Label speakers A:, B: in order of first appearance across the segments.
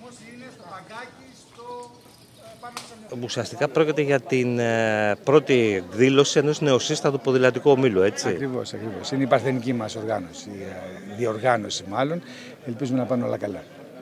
A: Ουσιαστικά πρόκειται για την πρώτη εκδήλωση ενός νεοσύστατου ποδηλατικού ομίλου, έτσι.
B: Ακριβώς, ακριβώς. Είναι η παρθενική μας οργάνωση, διοργάνωση μάλλον. Ελπίζουμε να πάνε όλα καλά.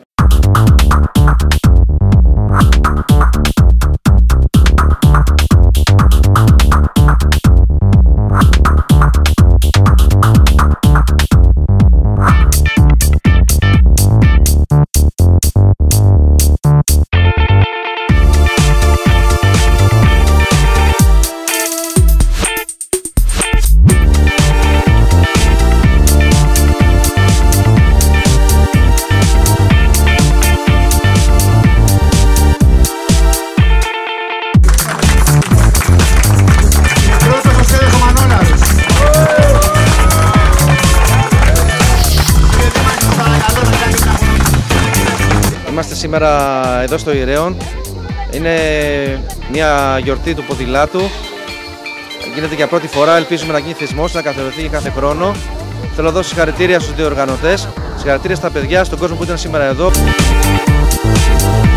A: Είμαστε σήμερα εδώ στο Ηρέον. Είναι μια γιορτή του ποδηλάτου. Γίνεται για πρώτη φορά, ελπίζουμε να γίνει θεσμός, να καθιερωθεί κάθε χρόνο. Θέλω να δώσω συγχαρητήρια στους διοργανωτές, συγχαρητήρια στα παιδιά, στον κόσμο που ήταν σήμερα εδώ.